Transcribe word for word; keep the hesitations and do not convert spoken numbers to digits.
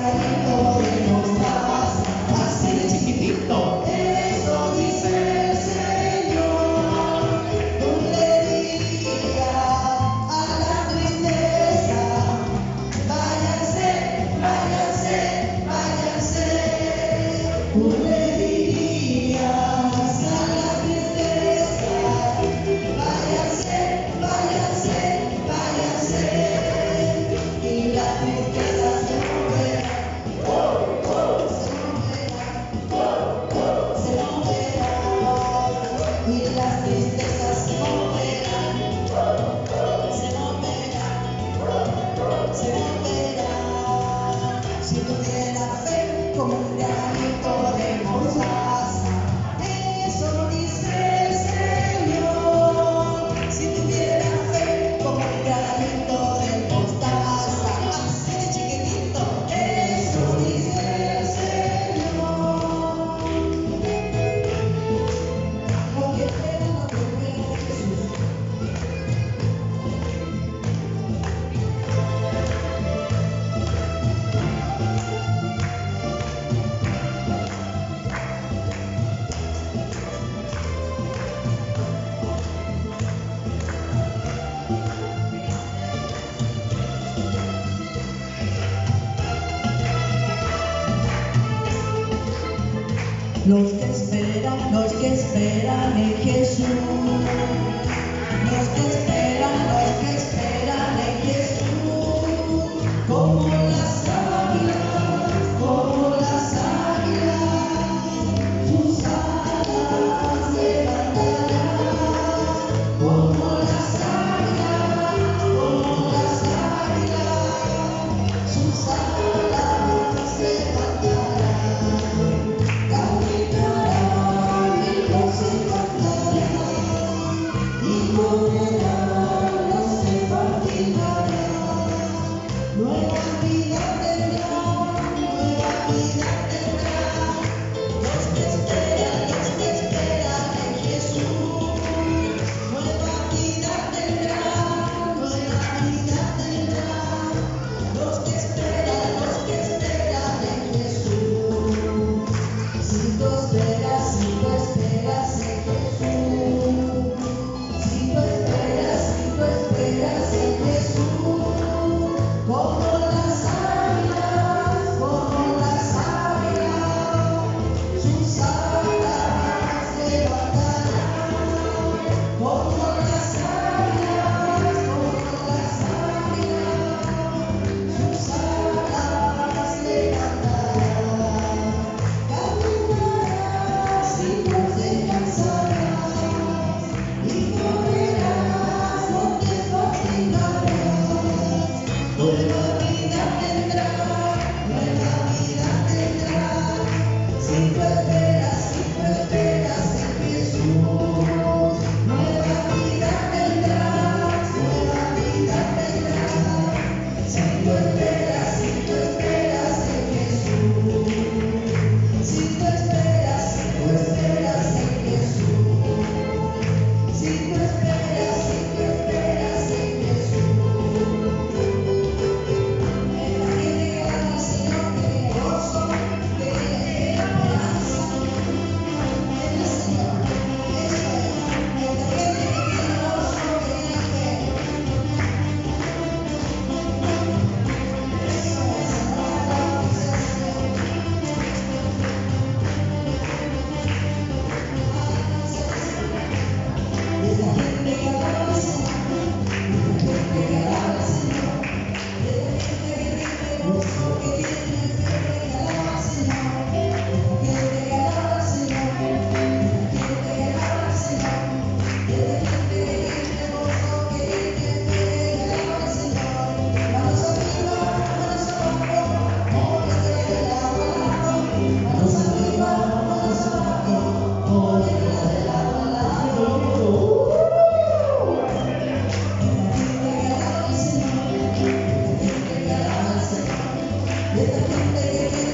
Así de chiquitito. Eso dice el Señor. No le diga a la tristeza, váyanse, váyanse, váyanse. No le digas a la tristeza, váyanse, váyanse, váyanse. Y la tristeza se moverá. Se moverá y las tristezas se moverán, se moverán, se moverán. Si tuviera fe como un granito de mostaza, eso dice el Señor. Si tuviera fe como un granito de mostaza, así de chiquitito, eso dice el Señor. Lo que esperan, lo que esperan de Jesús. Los que esperan, los que esperan en Jesús. Los que esperan, los que esperan en Jesús. Como las águilas, como las águilas, sus alas levantarán. Como las águilas, como las águilas, sus alas levantarán. Caminarán y no se cansarán, y correrán, no se fatigarán. Nueva vida tendrán, nueva vida tendrán. Los que esperan, los que esperan en Jesús. Nueva vida tendrán, nueva vida tendrán. Los que esperan, los que esperan en Jesús. Si tú esperas, si tú esperas en Jesús, si tú esperas, si tú esperas en Jesús, como las águilas, como las águilas, sus alas levantarán. Como las águilas, como las águilas, sus alas levantarán. Caminarás y no te cansarás, y correrás, no te fatigarás. Nueva vida tendrás, nueva vida tendrás. Si tú esperas, si tú esperas en Jesús. Nueva vida tendrás, nueva vida tendrás. Si tú esperas, si tú esperas en Jesús. Si tú esperas, si tú esperas en Jesús. Si tú esperas, si tú esperas en Jesús. En la que llega al Señor que gozo, que esperanza en el Señor. Eso es. En la gente que tiene gozo, que tiene fe. Eso es. Alabado sea el Señor. Es la gente que alaba al Señor, es la gente que alaba al Señor, es la gente que tiene gozo, que tiene fe, que alaba al Señor, es la gente que alaba al Señor, es la gente que alaba al Señor, es la gente que tiene gozo, que tiene fe, que alaba al Señor. Manos arriba, manos abajo, oye el lado al lado, manos arriba, manos abajo, oye el lado al lado. Es la gente que